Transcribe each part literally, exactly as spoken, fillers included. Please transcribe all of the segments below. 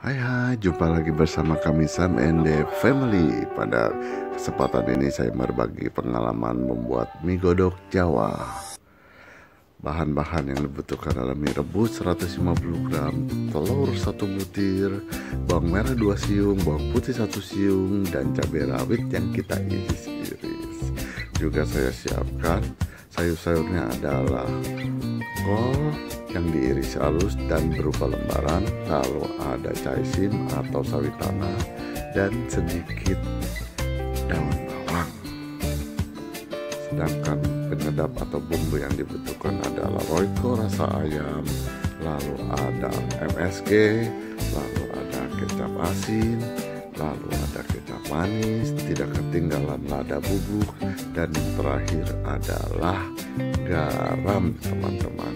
Hai hai, jumpa lagi bersama kami Sam and the Family. Pada kesempatan ini saya berbagi pengalaman membuat mie godok Jawa. Bahan-bahan yang dibutuhkan adalah mie rebus seratus lima puluh gram, telur satu butir, bawang merah dua siung, bawang putih satu siung, dan cabai rawit yang kita iris-iris. Juga saya siapkan sayur-sayurnya adalah kol yang diiris halus dan berupa lembaran, lalu ada caisim atau sawi tanah, dan sedikit daun bawang. Sedangkan penyedap atau bumbu yang dibutuhkan adalah royco rasa ayam, lalu ada M S G, lalu ada kecap asin, lalu ada kecap manis, tidak ketinggalan lada bubuk, dan yang terakhir adalah garam, teman-teman.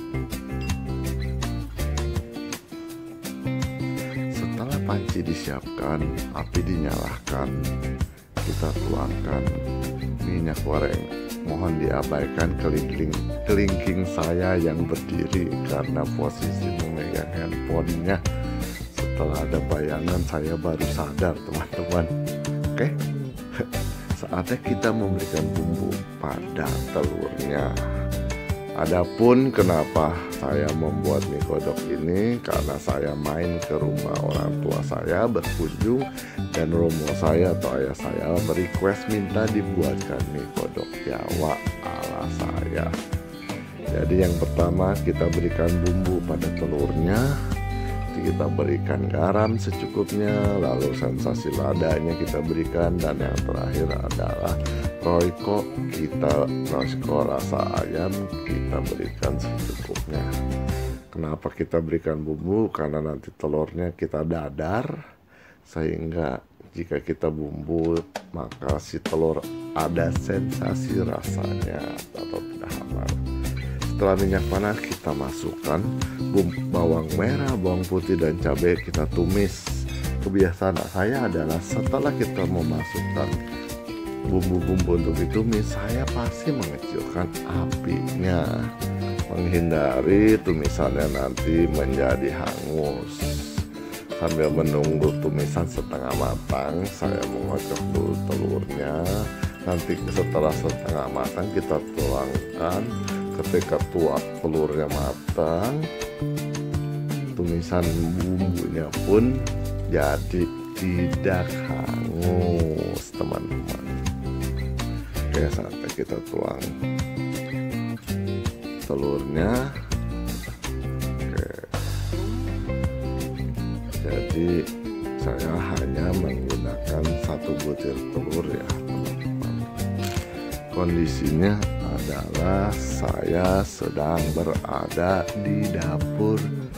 Setelah panci disiapkan, api dinyalakan, kita tuangkan minyak goreng. Mohon diabaikan kelingking, kelingking saya yang berdiri karena posisi memegang handphonenya. Setelah ada bayangan saya baru sadar, teman-teman. Oke, saatnya kita memberikan bumbu pada telurnya. Adapun kenapa saya membuat mie godok ini, karena saya main ke rumah orang tua saya berkunjung, dan romo saya atau ayah saya merequest minta dibuatkan mie godok Jawa ala saya. Jadi yang pertama kita berikan bumbu pada telurnya, kita berikan garam secukupnya, lalu sensasi ladanya kita berikan, dan yang terakhir adalah royco, kita royco rasa ayam kita berikan secukupnya. Kenapa kita berikan bumbu? Karena nanti telurnya kita dadar, sehingga jika kita bumbu maka si telur ada sensasi rasanya atau tidak hambar. Setelah minyak panas kita masukkan bumbu bawang merah, bawang putih, dan cabai, kita tumis. Kebiasaan saya adalah setelah kita memasukkan bumbu-bumbu untuk ditumis, saya pasti mengecilkan apinya, menghindari tumisannya nanti menjadi hangus. Sambil menunggu tumisan setengah matang, saya mengocok dulu telurnya. Nanti setelah setengah matang kita tuangkan. Ketika tuak telurnya matang, tumisan bumbunya pun jadi tidak hangus, teman-teman. Oke, saatnya kita tuang telurnya. Oke, jadi saya hanya menggunakan satu butir telur ya, teman-teman. Kondisinya adalah saya sedang berada di dapur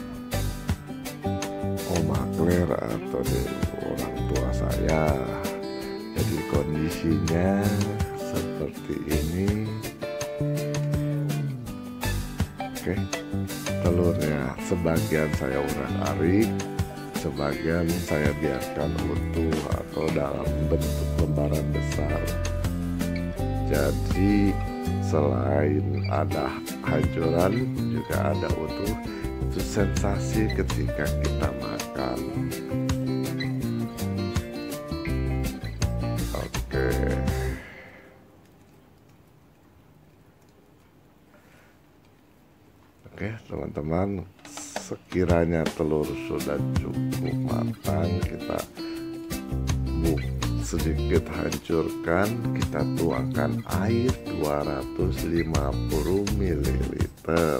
Oma Claire atau di orang tua saya. Jadi kondisinya seperti ini. Oke, telurnya sebagian saya urak-arik, sebagian saya biarkan utuh atau dalam bentuk lembaran besar. Jadi selain ada hancuran juga ada utuh. Itu sensasi ketika kita makan. Oke, oke teman-teman, sekiranya telur sudah cukup matang, kita buk sedikit hancurkan, kita tuangkan air dua ratus lima puluh mililiter.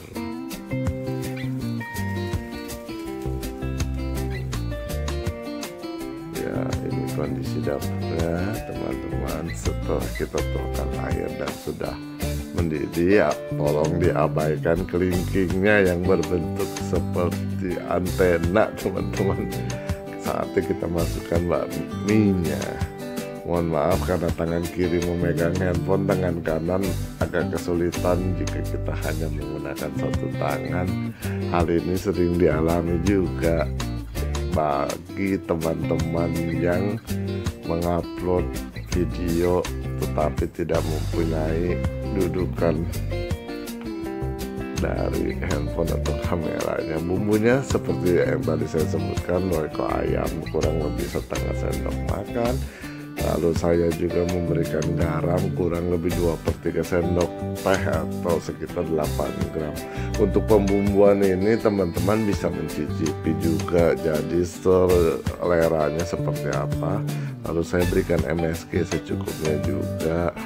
Ya, ini kondisi dapurnya, teman-teman. Setelah kita tuangkan air dan sudah mendidih, ya, tolong diabaikan kelingkingnya yang berbentuk seperti antena, teman-teman. Saatnya kita masukkan bakminya. Mohon maaf karena tangan kiri memegang handphone, tangan kanan agak kesulitan jika kita hanya menggunakan satu tangan. Hal ini sering dialami juga bagi teman-teman yang mengupload video tetapi tidak mempunyai dudukan dari handphone atau kameranya. Bumbunya seperti yang tadi saya sebutkan, royco ayam kurang lebih setengah sendok makan. Lalu saya juga memberikan garam kurang lebih dua per tiga sendok teh atau sekitar delapan gram. Untuk pembumbuan ini teman-teman bisa mencicipi juga, jadi seleranya seperti apa. Lalu saya berikan M S G secukupnya juga.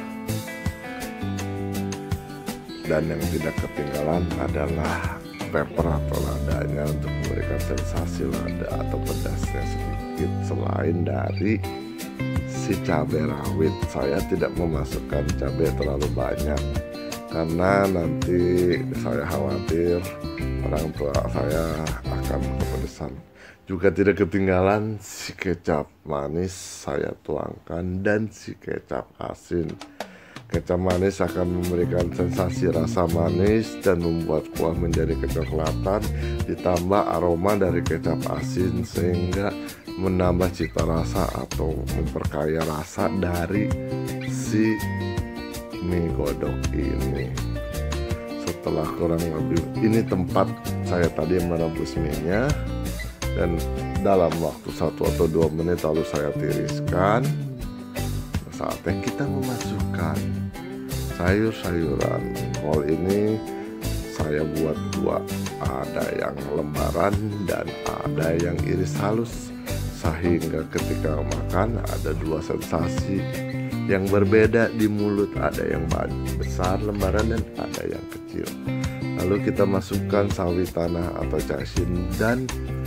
Dan yang tidak ketinggalan adalah pepper atau ladanya untuk memberikan sensasi lada atau pedasnya sedikit. Selain dari si cabai rawit, saya tidak memasukkan cabai terlalu banyak karena nanti saya khawatir orang tua saya akan kepedesan. Juga tidak ketinggalan si kecap manis saya tuangkan dan si kecap asin. Kecap manis akan memberikan sensasi rasa manis dan membuat kuah menjadi kecoklatan, ditambah aroma dari kecap asin sehingga menambah cita rasa atau memperkaya rasa dari si mie godok ini. Setelah kurang lebih, ini tempat saya tadi merebus mie-nya, dan dalam waktu satu atau dua menit lalu saya tiriskan. Saatnya kita memasukkan sayur-sayuran. Kol ini saya buat dua, ada yang lembaran dan ada yang iris halus, sehingga ketika makan ada dua sensasi yang berbeda di mulut, ada yang besar lembaran dan ada yang kecil. Lalu kita masukkan sawi tanah atau casin dan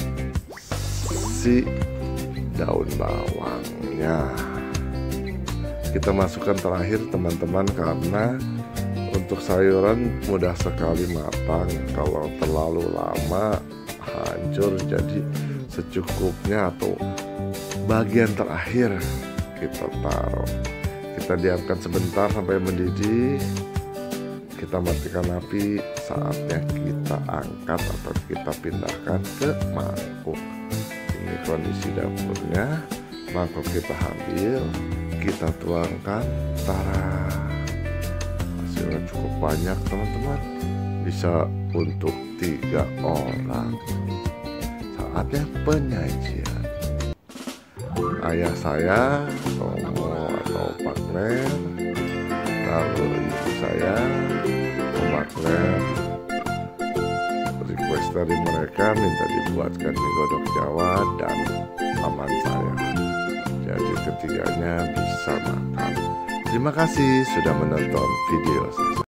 si daun bawangnya. Kita masukkan terakhir teman-teman, karena untuk sayuran mudah sekali matang. Kalau terlalu lama hancur, jadi secukupnya atau bagian terakhir kita taruh. Kita diamkan sebentar sampai mendidih. Kita matikan api, saatnya kita angkat atau kita pindahkan ke mangkuk. Ini kondisi dapurnya. Mangkuk kita ambil, kita tuangkan. Tara, hasilnya cukup banyak teman-teman, bisa untuk tiga orang. Saatnya penyajian. Ayah saya Tomo atau Pak Glenn, lalu ibu saya Pak Glenn, request dari mereka minta dibuatkan mie godok Jawa dan paman saya. Jadi ketiganya bisa makan. Terima kasih sudah menonton video saya.